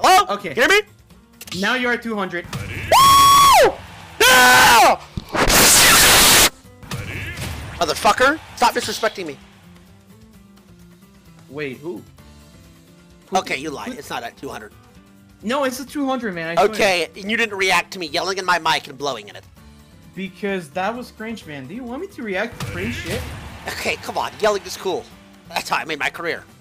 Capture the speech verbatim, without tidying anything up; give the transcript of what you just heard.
Hello? Okay. Hear me? Now you're at two hundred. Woo! No! Motherfucker! Stop disrespecting me. Wait, who? Okay, you lied. It's not at two hundred. No, it's a two hundred, man. I Okay, and you didn't react to me yelling in my mic and blowing in it. Because that was cringe, man. Do you want me to react to cringe shit? Okay, come on. Yelling is cool. That's how I made my career.